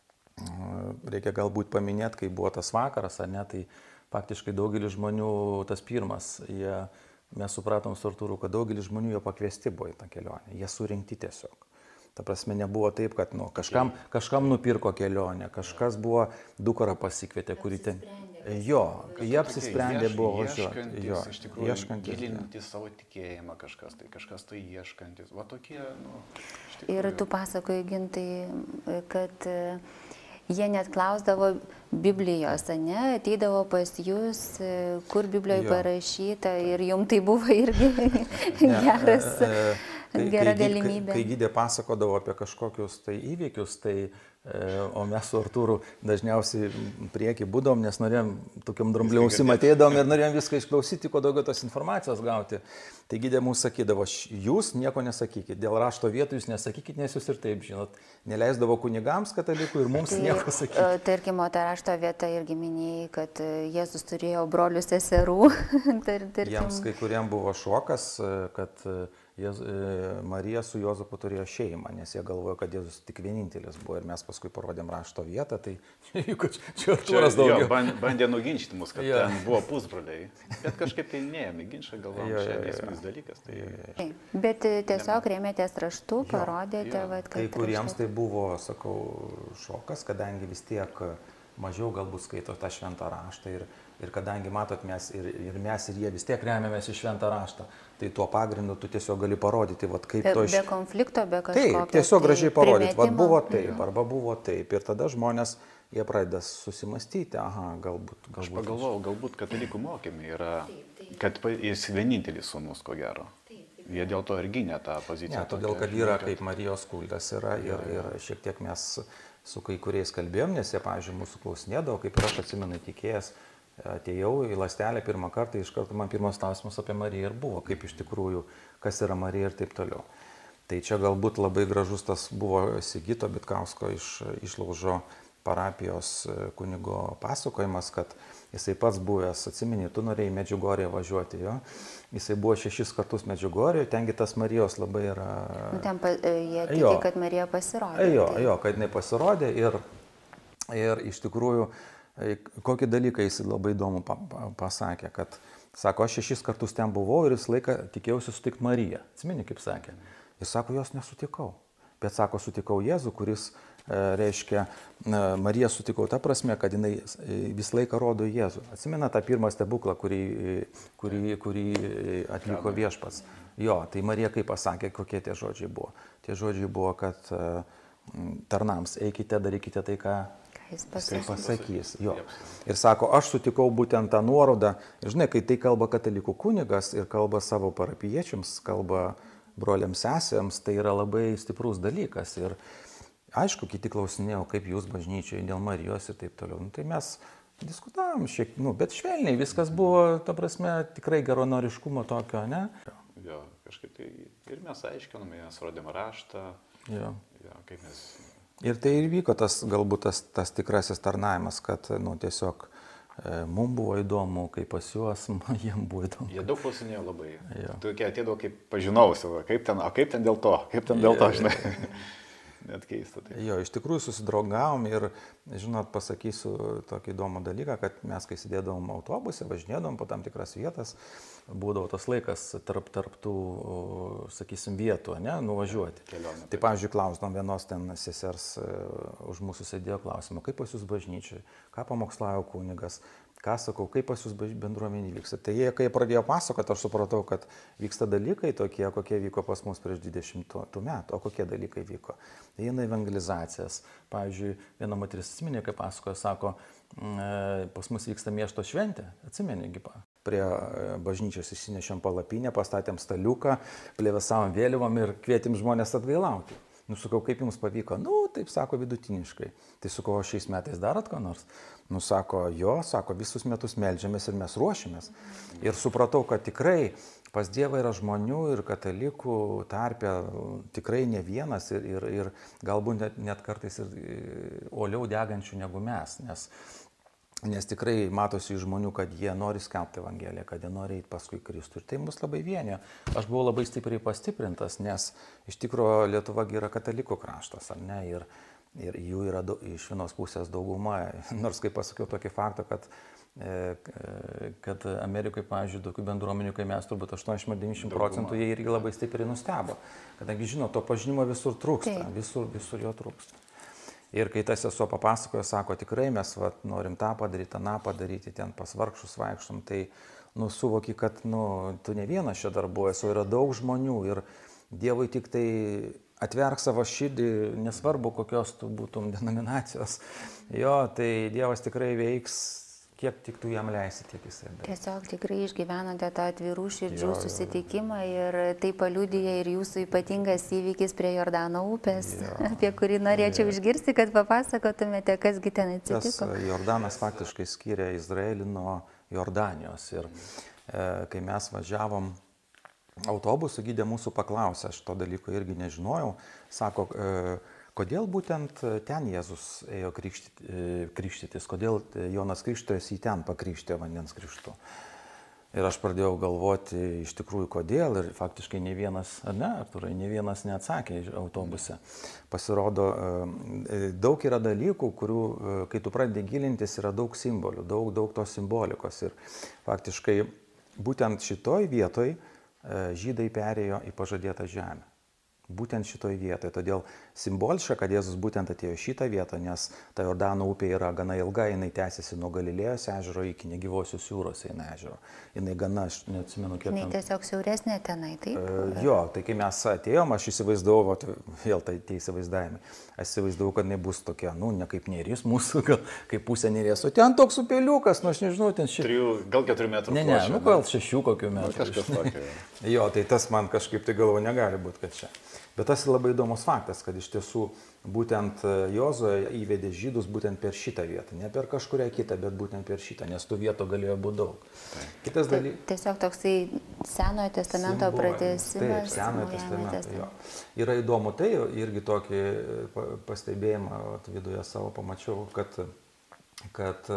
Reikia galbūt paminėti, kai buvo tas vakaras, ar ne, tai faktiškai daugelis žmonių, tas pirmas, jie, mes supratom su Artūru, kad daugelis žmonių jo pakviesti buvo į tą kelionę, jie surinkti tiesiog. Ta prasme, nebuvo taip, kad nu, kažkam, kažkam nupirko kelionę, kažkas buvo dukrą pasikvietė, kuri ten... Jo, kai jie apsisprendė, buvo važiuoti. Ieškantis, Jo, iš tikrųjų, ieškantis. gilintis savo tikėjimą kažkas, tai kažkas tai ieškantis. Va tokie, nu, iš Ir tikrųjų. tu pasakoji, Gintai, kad e, jie net klausdavo Biblijos, ne, ateidavo pas jūs, e, kur Biblijoje Jo. parašyta ir jums tai buvo irgi geras, E, e, kai- gera kai gy- galimybė. Kai, kai gydė pasakodavo apie kažkokius tai įvykius, tai, e, o mes su Artūru dažniausiai prieki būdom, nes norėjom tokiam drambliam užsimatėdom ir norėjom viską išklausyti, kuo daugiau tos informacijos gauti. Tai gydė mums sakydavo, "Š- jūs nieko nesakykit, dėl rašto vietų jūs nesakykit, nes jūs ir taip žinot. Neleisdavo kunigams katalikų ir mums nieko sakyti. e, Tarkim, o ta rašto vieta irgi minėjai, kad e, Jėzus turėjo brolių seserų. Tar, tarkim, Jiems kai kuriem buvo šokas, e, kad e, Jėz, e, Marija su Jozapu turėjo šeimą, nes jie galvojo, kad Jėzus tik vienintelis buvo ir mes paskui parodėm rašto vietą, tai ypač čia Artūras jo, daugiau. ban- bandė nuginčyti mus, kad Jo. ten buvo pusbroliai. Bet kažkaip tai neėmė ginčą, galvom, Jo, jo, čia jo. esminis dalykas. Tai... Taip, bet e, tiesiog rėmėtės raštu, parodėte, jo. vat, kad... Kai kuriems raštas- tai buvo, sakau, šokas, kadangi vis tiek mažiau galbūt skaito tą šventą raštą ir, ir kadangi matot mes ir, ir mes ir jie vis tiek remiamės į šventą raštą, tai tuo pagrindu tu tiesiog gali parodyti, vat, kaip Be, to iš... be konflikto, be kažkokio... Taip, tiesiog tai gražiai parodyti, vad primetimo. buvo taip, arba buvo taip. Ir tada žmonės, jie pradeda susimastyti, aha, galbūt. Aš galbūt pagalvojau, galbūt katalikų mokymai yra, kad pa- jis vienintelis sūnus, ko gero. Jie dėl to ir gynė tą poziciją. Ne, todėl, kad yra kaip Marijos kultas yra ir, ir šiek tiek mes su kai kuriais kalbėjom, nes jie, pavyzdžiui, mūsų klausinėdavo, kaip ir aš atsimenu tikėjęs, atėjau į lastelę pirmą kartą, iš karto man pirmas klausimas apie Mariją ir buvo, kaip iš tikrųjų, kas yra Marija ir taip toliau. Tai čia galbūt labai gražus tas buvo Sigito Bitkausko iš Išlaužo parapijos kunigo pasakojimas, kad jisai pats buvęs, atsimeni, tu norėjai į Medžiugorję važiuoti, jo. Jisai buvo šešis kartus Medžiugorėje, tengi tas Marijos labai yra... Nu, ten pa, e, jie tiki, Jo. kad Marija pasirodė. Jo, tai- jo, kad jinai pasirodė ir, ir iš tikrųjų, e, kokį dalyką jis labai įdomu pa, pa, pasakė, kad, sako, aš šešis kartus ten buvau ir visą laiką tikėjausi sutikti Mariją. Atsimeni, kaip sakė. Jis sako, jos nesutikau. Bet sako, sutikau Jėzų, kuris, e, reiškia, e, Mariją sutikau ta prasme, kad jinai e, visą laiką rodo Jėzų. Atsimena tą pirmą stebuklą, kurį, e, kurį, kurį e, atliko viešpats. Jo, tai Marija kaip pasakė, kokie tie žodžiai buvo. Tie žodžiai buvo, kad e, tarnams eikite, darykite tai, ką Ką jis jisai pasakė. pasakys. Jo. Ir sako, aš sutikau būtent tą nuorodą. Ir žinai, kai tai kalba katalikų kunigas ir kalba savo parapiečiams, kalba broliams sesėms, tai yra labai stiprus dalykas. Ir aišku, kiti klausinėjo, kaip jūs bažnyčiai dėl Marijos ir taip toliau. Nu, tai mes diskutavom šiek tiek, nu, bet švelniai viskas buvo, ta prasme, tikrai geronoriškumo tokio, ne? Jo, kažkaip tai ir mes aiškinome, mes rodėm raštą, Jo. jo, kaip mes... Ir tai ir vyko tas, galbūt tas, tas tikrasis tarnavimas, kad, nu, tiesiog e, mums buvo įdomu, kaip pas juos, jiems buvo įdomu. Jie daug klausinėjo labai. Jo. Tokie atėdavo kaip pažinausi, va, kaip ten, o kaip ten dėl to, kaip ten dėl to, žinai. Net keista. Tai. Jo, iš tikrųjų susidraugavom ir, žinot, pasakysiu tokį įdomų dalyką, kad mes, kai sėdėdavom autobuse, važinėdavom po tam tikras vietas, būdavo tas laikas tarp, tarp tų, sakysim, vietų, ne, nuvažiuoti. Kelionė, Tai, pavyzdžiui, klausdom vienos ten sesers, e, už mūsų sėdėjo klausimą, kaip pas jūs bažnyčiai, ką pamokslavo kunigas, ką sakau, kaip pas jūs baž- bendruomenė vyksta. Tai jie, kai pradėjo pasakoti, aš supratau, kad vyksta dalykai tokie, kokie vyko pas mus prieš dvidešimt metų. O kokie dalykai vyko? Tai eina evangelizacijas. Pavyzdžiui, viena moteris atsiminė, kaip pasakojo, sako, mm, e, pas mus vyksta miesto šventė. Atsiminė, gi pa. Prie e, bažnyčios įsinešėm palapinę, pastatėm staliuką, plėvesavom vėliavom ir kvietėm žmonės atgailauti. Nusakau, kaip jums pavyko? Nu, taip sako, vidutiniškai. Tai sakau, o šiais metais darot ką nors? Nu, sako, jo, sako, visus metus melžiamės ir mes ruošiamės. Ir supratau, kad tikrai pas Dievą yra žmonių ir katalikų tarpe tikrai ne vienas ir, ir, ir galbūt net, net kartais ir uoliau degančių negu mes. Nes, nes tikrai matosi iš žmonių, kad jie nori skelbti Evangeliją, kad jie nori eiti paskui Kristų. Ir tai mus labai vienio. Aš buvau labai stipriai pastiprintas, nes iš tikrųjų Lietuva yra katalikų kraštas, ar ne? Ir, ir jų yra daug, iš vienos pusės dauguma. Nors, kaip pasakiau tokį faktą, kad, kad Amerikoje, pavyzdžiui, tokių bendruomenių, kai mes turbūt aštuoniasdešimt devyniasdešimt procentų, jie irgi labai stipriai nustebo. Kadangi, žinot, to pažinimo visur trūksta, visur, visur jo trūksta. Ir kai tas sesuo papasakojo, sako, tikrai mes va, norim tą padaryti, tą padaryti, ten pas vargšus vaikštom, tai nu, suvoki, kad nu, tu ne vienas čia darbuojas, o yra daug žmonių ir Dievui tik tai atverk savo širdį, nesvarbu kokios tu būtum denominacijos. Jo, tai Dievas tikrai veiks, kiek tik tu jam leisi, tiek jisai. Tiesiog tikrai išgyvenote tą atvirų širdžių jo, susitikimą ir tai paliudija ir jūsų ypatingas įvykis prie Jordano upės, jo, apie kurį norėčiau jo. Išgirsti, kad papasakotumėte, kasgi ten atsitiko. Tas Jordanas faktiškai skiria Izraelį nuo Jordanijos ir e, kai mes važiavom autobusu, gidė mūsų paklausė, aš to dalyko irgi nežinojau, sako, e, kodėl būtent ten Jėzus ėjo krikštyti, krikštytis, kodėl Jonas Krikštytojas jį ten pakrikštė vandens krikštu. Ir aš pradėjau galvoti iš tikrųjų kodėl ir faktiškai ne vienas, ar ne, Arturai, ne vienas neatsakė autobuse. Pasirodo, daug yra dalykų, kurių, kai tu pradedi gilintis, yra daug simbolių, daug, daug tos simbolikos. Ir faktiškai būtent šitoj vietoj žydai perėjo į pažadėtą žemę. Būtent šitoj vietoje. Todėl simboliška, kad Jėzus būtent atėjo šitą vietą, nes ta Jordano upė yra gana ilga, jinai tęsiasi nuo Galilėjos ežero iki Negyvosios jūros eina ežero. Jinai gana, aš neatsimenu, kiek... Jinai tiesiog siauresnė tenai, taip? E, jo, tai kai mes atėjom, aš įsivaizdavau, vat, vėl tai tie įsivaizdavimai, aš įsivaizdavau, kad jinai bus tokia, nu, ne kaip Neris mūsų, gal kaip pusė Neries, o ten toks upeliukas, nu, aš nežinau, ten ši... Trijų, gal keturių metrų. Ne, ne, nu, gal šešių kokių metrų. Nu, kažkas tokio. Jo, tai tas man kažkaip tai galvo negali būti, kad čia. Bet tas labai įdomus faktas, kad iš tiesų būtent Jozuė įvedė žydus būtent per šitą vietą. Ne per kažkurią kitą, bet būtent per šitą, nes tų vietų galėjo būti daug. Kitas dalykas. Tiesiog toksai Senojo testamento pratęsimas. Taip, Senojo testamento. Jo. Yra įdomu tai, irgi tokį pastebėjimą viduje savo pamačiau, kad, kad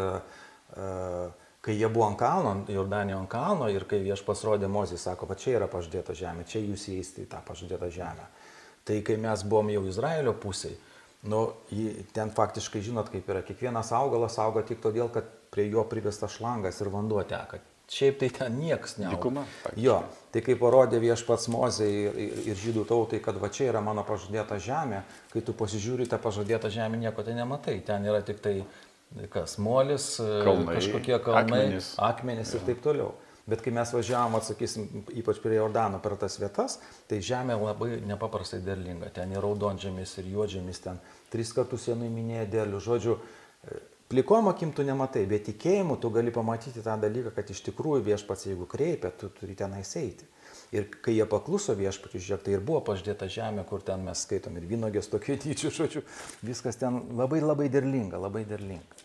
uh, kai jie buvo ant kalno, Jordanijoje ant kalno ir kai Viešpats rodė Mozei, sako, va čia yra pažadėta žemė, čia jūs įeisite į tą pažadėtą žemę. Tai kai mes buvom jau Izraelio pusėje, nu, ten faktiškai žinot, kaip yra, kiekvienas augalas auga tik todėl, kad prie jo privestas šlangas ir vanduo teka. Šiaip tai ten nieks neauga. Dykuma. Jo, tai kai parodė Viešpats Mozei ir, ir, ir žydų tautai, kad va čia yra mano pažadėta žemė, kai tu pasižiūri tą pažadėtą žemę, nieko tai nematai. Ten yra tik tai kas, molis, kalnai, kažkokie kalnai, akmenys, akmenys ir taip toliau. Bet kai mes važiavom, atsakysim, ypač prie Jordano per tas vietas, tai žemė labai nepaprastai derlinga. Ten ir raudonžemis, ir juodžemis, ten tris kartus jie nuiminėja derlių. Žodžiu, plikom akim tu nematai, bet tikėjimu tu gali pamatyti tą dalyką, kad iš tikrųjų Viešpats, jeigu kreipia, tu turi tenais eiti. Ir kai jie pakluso Viešpačiui, žiūrėk, tai ir buvo pažadėta žemė, kur ten mes skaitom ir vynogės tokie tyčių, žodžiu, viskas ten labai labai derlinga, labai derlinga.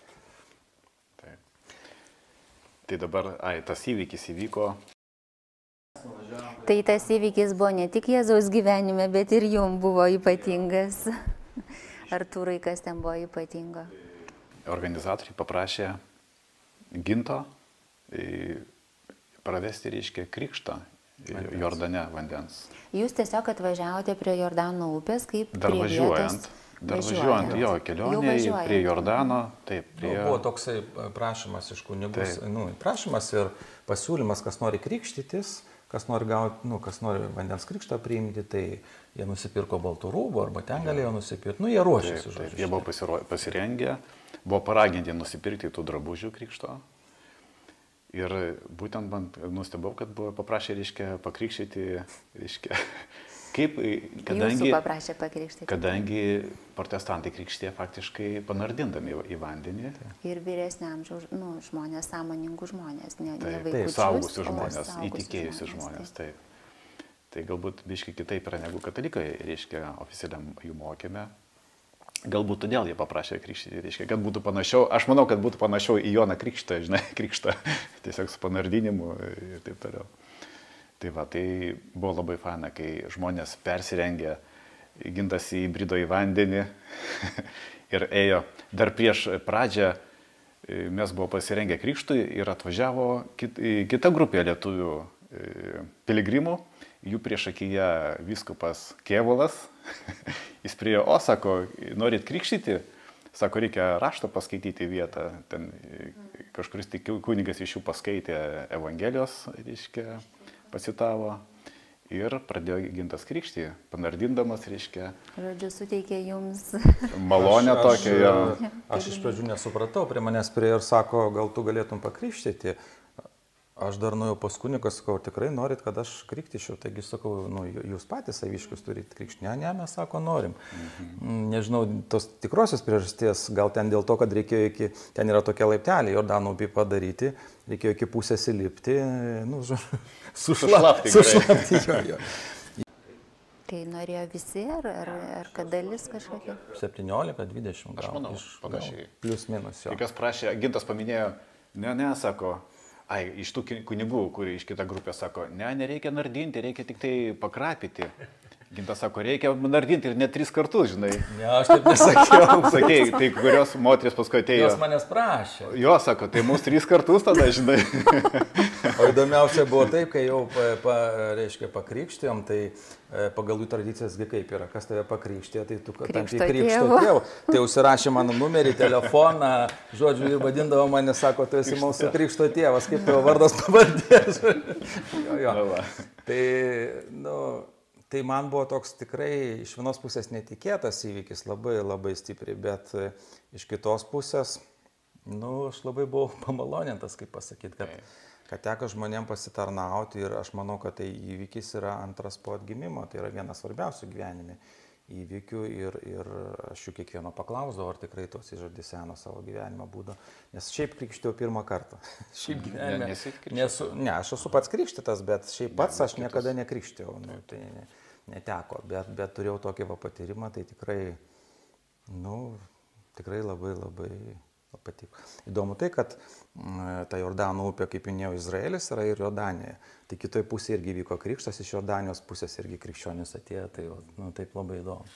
Tai dabar, ai, tas įvykis įvyko. Tai tas įvykis buvo ne tik Jėzaus gyvenime, bet ir jums buvo ypatingas. Artūrai, kas ten buvo ypatingo? Organizatoriai paprašė Ginto pravesti, reiškia, krikštą vandens. Jordane vandens. Jūs tiesiog atvažiavote prie Jordano upės, kaip dar prie važiuojant. vietos? Dar važiuojant, jo, kelionėje prie Jordano, taip, prie... Nu, buvo toksai prašymas iš kunigus, nu, prašymas ir pasiūlymas, kas nori krikštytis, kas nori gauti, nu, kas nori vandens krikštą priimti, tai jie nusipirko baltų rūbų, arba ten galėjo nusipirkti, nu, jie ruošėsi, žodžiu. Taip, jie buvo pasiro... pasirengę, buvo paraginti nusipirkti tų drabužių krikšto. Ir būtent man nustebau, kad buvo paprašę, reiškia, pakrikštyti, reiškia... Kaip, kadangi, Jūsų paprašė pakrikštyti. Kadangi protestantai krikštė faktiškai panardindami į vandenį. Ir vyresnio amžiaus, nu, žmonės, sąmoningų žmonės, ne, taip, ne vaikučius. Taip, saugusių žmonės, įtikėjusių žmonės. Taip. Taip. Tai galbūt biškai kitaip yra negu katalikai, reiškia, oficialiam jų mokėme. Galbūt todėl jie paprašė krikštyti, reiškia, kad būtų panašiau, aš manau, kad būtų panašiau į Joną Krikštą, žinai, krikštą, tiesiog su panardinimu ir taip toliau. Tai va, tai buvo labai faina, kai žmonės persirengė, Gintas įbrido į vandenį ir ėjo. Dar prieš pradžią mes buvo pasirengę krikštui ir atvažiavo kit, kita grupė lietuvių piligrimų, jų priešakyje vyskupas Kėvalas. Jis priejo, o sako, norit krikštyti? Sako, reikia raštą paskaityti vietą. Ten kažkuris tik kunigas iš jų paskaitė Evangelijos, reiškia, pacitavo. Ir pradėjo Gintas krikštį, panardindamas, reiškia. Žodžiu, suteikė jums malonę tokią. Aš, Jo. aš, aš iš pradžių nesupratau, prie manęs prie ir sako, gal tu galėtum pakrikštyti. Aš dar nuėjau pas kunigą, sakau, tikrai norit, kad aš kriktyčiau. Taigi sakau, nu, jūs patys saviškius turite krikštyti. Ne, ne, mes sako, norim. Mhm. Nežinau, tos tikrosios priežasties, gal ten dėl to, kad reikėjo iki, ten yra tokia laiptelė, Jordano upį padaryti, reikėjo iki pusės įlipti, nu, sušlapti. Sušlapti, jo, jo. Tai norėjo visi, ar, ar, ar kad dalis kažkokia? septyniolika dvidešimt gal. Aš manau, iš, panašiai. Gal, plius minus jo. Kai kas prašė, Gintas paminėjo, ne, ne, sako, ai, iš tų kunigų, kurie iš kitą grupę sako, ne, nereikia nardinti, reikia tik tai pakrapyti. Gintas sako, reikia nardinti ir net tris kartus, žinai. Ne, aš taip nesakiau. Sakei, tai kurios moteris paskui atėjo. Jos manęs prašė. Jo, sako, tai mūsų tris kartus tada, žinai. O įdomiausia buvo taip, kai jau, pa, pa, reiškia, pakrikštėjom, tai pagal jų tradicijas, kaip yra, kas tave pakrikštė, tai tu tampi krikšto tėvu. Tai užsirašė mano numerį, telefoną, žodžiu, ir vadindavo mane, sako, tu esi mūsų krikšto tėvas, kaip tavo vardas pavardės. Jo, jo. Tai, nu, tai man buvo toks tikrai iš vienos pusės netikėtas įvykis, labai labai stipriai, bet iš kitos pusės, nu, aš labai buvau pamalonintas, kaip pasakyti, kad kad teko žmonėm pasitarnauti ir aš manau, kad tai įvykis yra antras po atgimimo, tai yra vienas svarbiausių gyvenime įvykių ir, ir aš jų kiekvieno paklausdavau, ar tikrai tos įžadį seno savo gyvenimo būdo, nes šiaip krikštėjau pirmą kartą. Šiaip gyvenime, ne, nesu, ne, aš esu pats krikštytas, bet šiaip pats aš niekada nekrikštėjau, nu, tai neteko, bet, bet turėjau tokį va patyrimą, tai tikrai, nu, tikrai labai labai patiko. Įdomu tai, kad ta Jordano upė, kaip minėjau, Izraelis yra ir Jordanija. Tai kitoj pusėje irgi vyko krikštas, iš Jordanijos pusės irgi krikščionis atėjo, tai nu, taip labai įdomu.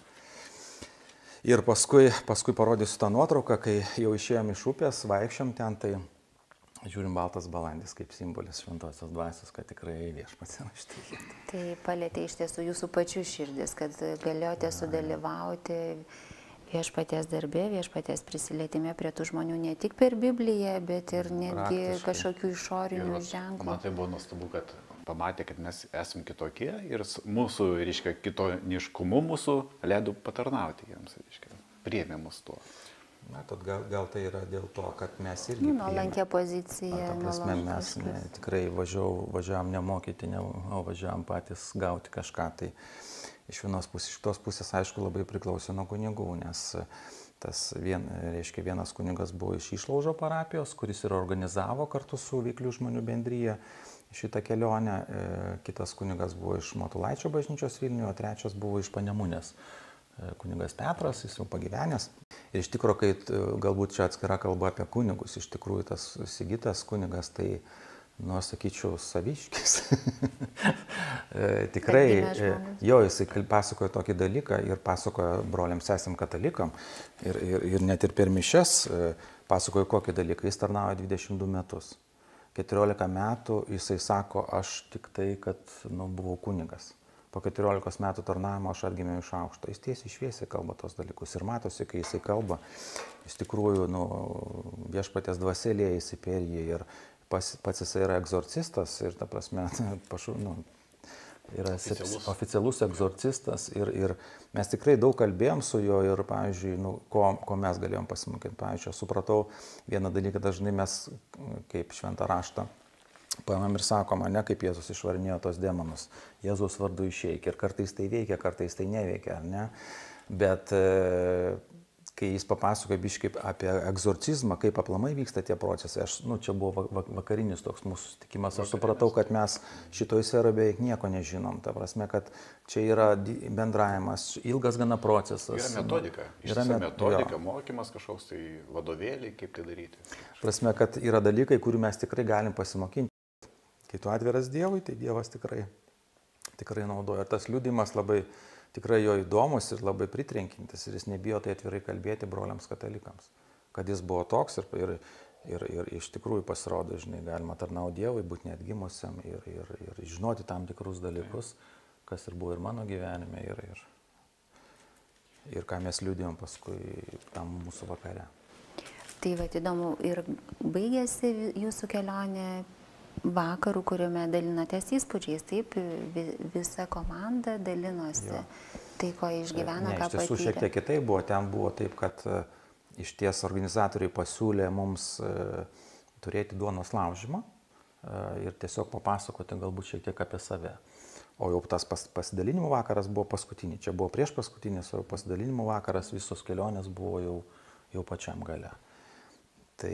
Ir paskui, paskui parodysiu tą nuotrauką, kai jau išėjom iš upės, vaikščiom ten, tai žiūrim baltas balandis kaip simbolis šventosios dvasios, kad tikrai viešpats yra štai. Tai palėtė iš tiesų jūsų pačių širdis, kad galėjote sudalyvauti viešpaties darbė, viešpaties prisilietime prie tų žmonių ne tik per Bibliją, bet ir netgi Praktiškai. Kažkokių išorinių ženklų. Man tai buvo nuostabu, kad pamatė, kad mes esame kitokie ir mūsų, reiškia, kitoniškumu mūsų leido patarnauti jiems, reiškia, priėmė mus tuo. Matot, gal, gal tai yra dėl to, kad mes irgi Nu, nuolankia pozicija. Ta prasme, mes ne, tikrai važiav, važiavam nemokyti, ne, o važiavam patys gauti kažką. Tai iš vienos pusės, iš tos pusės, aišku, labai priklausė nuo kunigų, nes tas vien, reiškia, vienas kunigas buvo iš Išlaužo parapijos, kuris ir organizavo kartu su Veiklių žmonių bendryje šitą kelionę. Kitas kunigas buvo iš Matulaičio bažnyčios Vilniuje, o trečias buvo iš Panemunės. Kunigas Petras, jis jau pagyvenęs. Ir iš tikrųjų, kai galbūt čia atskira kalba apie kunigus, iš tikrųjų tas Sigitas kunigas, tai, nu, aš sakyčiau, saviškis. Tikrai, jo, jisai pasakojo tokį dalyką ir pasakojo broliams sesėm katalikam ir, ir, ir net ir per mišias pasakojo kokį dalyką. Jis tarnavo dvidešimt du metus. keturiolika metų jisai sako, aš tik tai, kad, nu, buvau kunigas. Po keturiolikos metų tarnavimo aš atgimiau iš aukšto. Jis tiesiai šviesiai kalba tos dalykus. Ir matosi, kai jisai kalba, iš tikrųjų, nu, viešpaties dvasia liejasi per jį. Ir pas, pats jisai yra egzorcistas. Ir, ta prasme, pašu, nu, yra oficialus, oficialus egzorcistas. Ir, ir mes tikrai daug kalbėjom su juo. Ir, pavyzdžiui, nu, ko, ko mes galėjom pasimokyti. Pavyzdžiui, aš supratau vieną dalyką, dažnai mes, kaip šventą raštą, paimam ir sakom, ne, kaip Jėzus išvarinėjo tos demonus. Jėzaus vardu išeik. Ir kartais tai veikia, kartais tai neveikia, ar ne? Bet e, kai jis papasakoja biškai apie egzorcizmą, kaip aplamai vyksta tie procesai, aš, nu, čia buvo vakarinis toks mūsų susitikimas, aš supratau, kad mes šitoj sferoje beveik nieko nežinom. Ta prasme, kad čia yra bendravimas, ilgas gana procesas. Yra metodika. Yra metodika, jo. Mokymas kažkoks, tai vadovėliai, kaip tai daryti. Prasme, kad yra dalykai, kurių mes tikrai galim pasimokinti. Kai tu atviras Dievui, tai Dievas tikrai, tikrai naudoja. Ir tas liudijimas labai tikrai jo įdomus ir labai pritrenkintis. Ir jis nebijo tai atvirai kalbėti broliams katalikams. Kad jis buvo toks ir, ir, ir, ir iš tikrųjų pasirodo, žinai, galima tarnauti Dievui, būti neatgimusiam ir, ir, ir žinoti tam tikrus dalykus, kas ir buvo ir mano gyvenime, ir, ir, ir ką mes liudijom paskui tam mūsų vakare. Tai va, įdomu, ir baigėsi jūsų kelionė vakaru, kuriuome dalinotės įspūdžiais, taip, visa komanda dalinosi. Jo. Tai, ko išgyveno, ne, ką patyrė. Iš tiesų šiek tiek kitaip buvo, ten buvo taip, kad iš ties organizatoriai pasiūlė mums turėti duonos laužymą ir tiesiog papasakoti galbūt šiek tiek apie save. O jau tas pas, pasidalinimo vakaras buvo paskutinį, čia buvo prieš paskutinis, o jau pasidalinimo vakaras, visos kelionės buvo jau, jau pačiam gale. Tai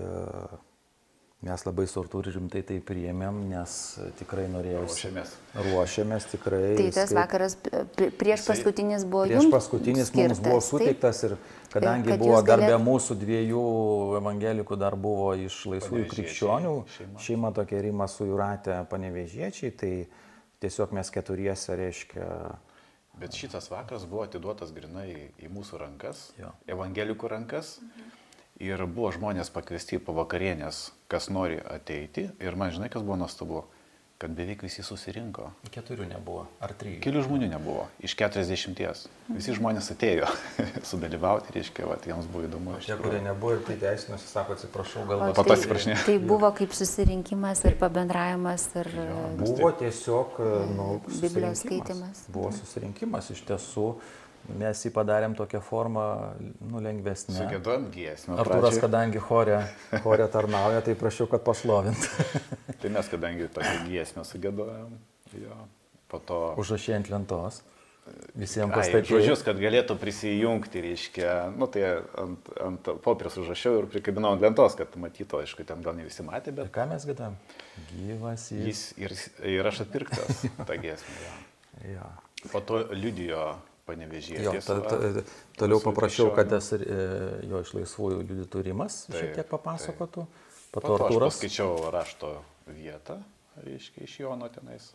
mes labai su Artūru rimtai tai priėmėm, nes tikrai norėjau. Ruošiamės. Ruošiamės tikrai. Tai tas kaip, vakaras prieš paskutinis buvo prieš jums paskutinis skirtas, mums buvo suteiktas ir kadangi kad buvo dar galėt... be mūsų dviejų evangelikų, dar buvo iš laisvųjų krikščionių, šeima. šeima tokia Rimas su Jūratė panevėžiečiai, tai tiesiog mes keturiese, reiškia. Bet šitas vakaras buvo atiduotas grinai į mūsų rankas, jo. evangelikų rankas. Mhm. Ir buvo žmonės pakviesti po vakarienės, kas nori ateiti. Ir man žinai, kas buvo nuostabu, kad beveik visi susirinko. Keturių nebuvo, ar trijų? Kelių žmonių nebuvo, iš keturiasdešimties. Visi žmonės atėjo sudalyvauti, reiškia, va, jiems buvo įdomu. Tie, kurie nebuvo ir tai teisinosi, sako, atsiprašau, galbūt. Po to atsiprašinė. Tai buvo kaip susirinkimas ir pabendravimas ir... Jo, buvo tiesiog, nu, Biblijos skaitimas. Buvo susirinkimas, iš tiesų. Mes jį padarėm tokią formą, nu, lengvesnę. Sugėdojom giesmę. Artūras, kadangi chore, chore tarnauja, tai prašiau, kad pašlovint. Tai mes, kadangi tokią giesmę sugėdojom, jo, po to... Užrašė ant lentos. Visiems pastatė. Žodžius, kad galėtų prisijungti, reiškia, nu, tai ant, ant popieriaus užrašiau ir prikabinau ant lentos, kad matytų, aišku, ten gal ne visi matė, bet... Ir ką mes gėdojom? Gyvas jis. Jis ir, ir aš atpirktas, tą giesmę, jo. Ja. Po to liudijo Panevėžyje. Jo, ta, ta, toliau paprašiau, kad tas e, jo iš laisvųjų liudytų Rimas šiek tiek papasakotų. Po to Artūras. Aš paskaičiau rašto vietą, reiškia, iš Jono tenais.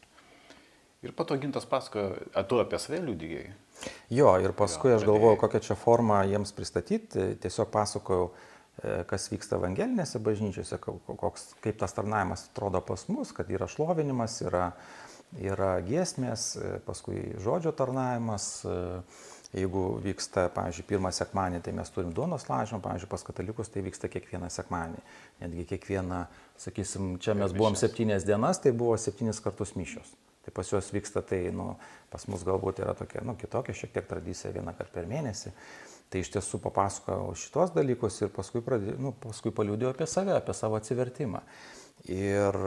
Ir po to Gintas pasakojo, a tu apie save liudijai? Jo, ir paskui jo, aš galvojau, kokią čia formą jiems pristatyti. Tiesiog pasakojau, kas vyksta evangelinėse bažnyčiose, koks, kaip tas tarnavimas atrodo pas mus, kad yra šlovinimas, yra... Yra giesmės, paskui žodžio tarnavimas, jeigu vyksta, pavyzdžiui, pirmą sekmanį, tai mes turim duonos laužymą, pavyzdžiui, pas katalikus tai vyksta kiekvieną sekmanį. Netgi kiekvieną, sakysim, čia mes buvom septynias dienas, tai buvo septynis kartus mišios. Tai pas juos vyksta, tai, nu, pas mus galbūt yra tokia, nu, kitokia šiek tiek tradicija vieną kartą per mėnesį. Tai iš tiesų papasakojau šitos dalykus ir paskui, pradė, nu, paskui paliudėjau apie save, apie savo atsivertimą. Ir...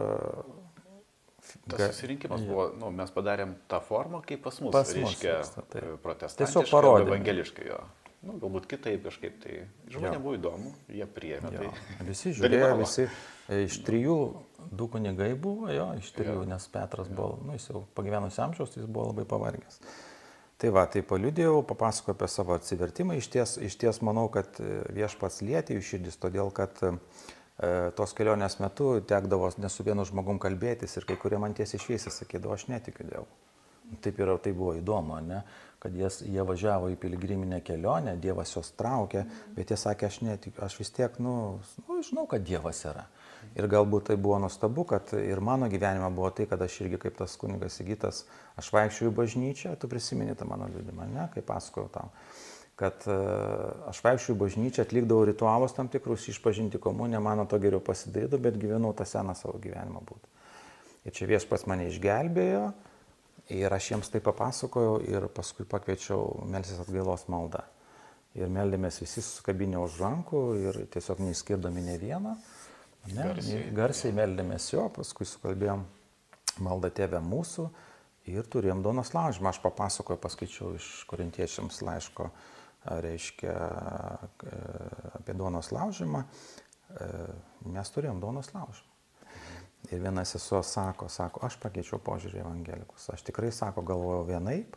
Tas susirinkimas buvo, nu, mes padarėm tą formą, kaip pas mus, pas reiškia, tai. protestantiškai, evangeliškai jo. Nu, galbūt kitaip kažkaip, tai žmonėm buvo įdomu, jie priėmė. Tai visi žiūrėjo, visi, iš trijų du kunigai buvo, jo, iš trijų, jo. Nes Petras jo. Buvo, nu, jis jau pagyvenus amžiaus, tai jis buvo labai pavargęs. Tai va, tai paliudėjau, papasakojau apie savo atsivertimą, iš ties, iš ties manau, kad Viešpats lietė jų širdis, todėl kad tos kelionės metu tekdavo ne su vienu žmogum kalbėtis ir kai kurie man tiesiai šviesiai sakydavo, aš netikiu Dievu. Taip ir tai buvo įdomu, ne? Kad jie, jie važiavo į piligriminę kelionę, Dievas juos traukė, bet jie sakė, aš netikiu, aš vis tiek, nu, nu, žinau, kad Dievas yra. Ir galbūt tai buvo nuostabu, kad ir mano gyvenime buvo tai, kad aš irgi kaip tas kunigas Sigitas, aš vaikščiau į bažnyčią, tu prisimeni tą mano liudimą, ne? Kaip pasakojau tau. Kad uh, aš vaikščiau į bažnyčią, atlikdavau ritualus tam tikrus, išpažinti komuniją, mano to geriau pasidarydavo, bet gyvenau tą seną savo gyvenimą būdą. Ir čia Viešpats mane išgelbėjo ir aš jiems tai papasakojau ir paskui pakviečiau melsis atgailos maldą. Ir meldėmės visi sukabinę už rankų ir tiesiog neįskirdami ne vieną. Ne, garsiai. garsiai meldėmės jo, paskui sukalbėjom maldą Tėve mūsų ir turėjom duonos laužymą. Aš papasakoju, paskaičiau iš korintiečiams laiško, reiškia, apie duonos laužymą, mes turėjom duonos laužymą. Ir viena sesuo sako, sako, aš pakeičiau požiūrį evangelikus. Aš tikrai, sako, galvojau vienaip,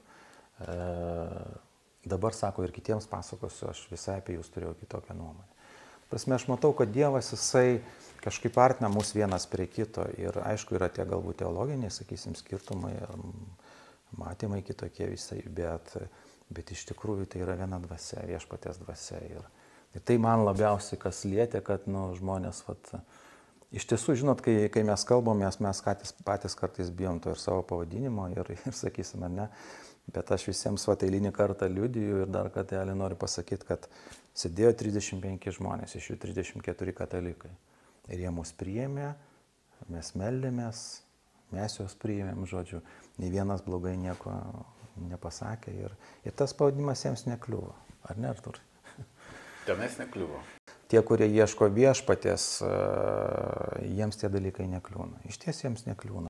dabar, sako, ir kitiems pasakosiu, aš visai apie jūs turėjau kitokią nuomonę. Prasme, aš matau, kad Dievas, jisai kažkaip artina mus vienas prie kito ir aišku, yra tie galbūt teologiniai, sakysim, skirtumai, matymai kitokie visai, bet Bet iš tikrųjų tai yra viena dvasia, Viešpaties dvasia. Ir, ir tai man labiausiai kas lietė, kad nu, žmonės, vat, iš tiesų, žinot, kai, kai mes kalbam, mes, mes patys, patys kartais bijom to ir savo pavadinimo ir, ir sakysim, ar ne. Bet aš visiems vat, eilinį kartą liudiju ir dar kartelį noriu pasakyti, kad sėdėjo trisdešimt penki žmonės, iš jų trisdešimt keturi katalikai. Ir jie mus priėmė, mes meldėmės, mes juos priėmėm, žodžiu, nei vienas blogai nieko nepasakė ir, ir tas pavadinimas jiems nekliuvo. Ar ne, Artūrai? Tenais nekliuvo. Tie, kurie ieško viešpaties, jiems tie dalykai nekliūna. Iš ties jiems nekliūna.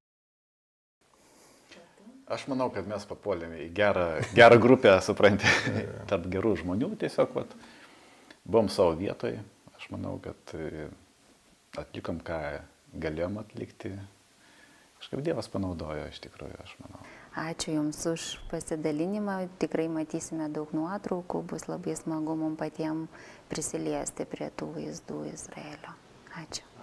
Aš manau, kad mes papuolėme į gerą, gerą grupę, supranti, tarp gerų žmonių tiesiog, vat, buvom savo vietoje. Aš manau, kad atlikom, ką galėjom atlikti. Kažkaip Dievas panaudojo, iš tikrųjų, aš manau. Ačiū Jums už pasidalinimą. Tikrai matysime daug nuotraukų. Bus labai smagu mums patiems prisiliesti prie tų vaizdų Izraelio. Ačiū.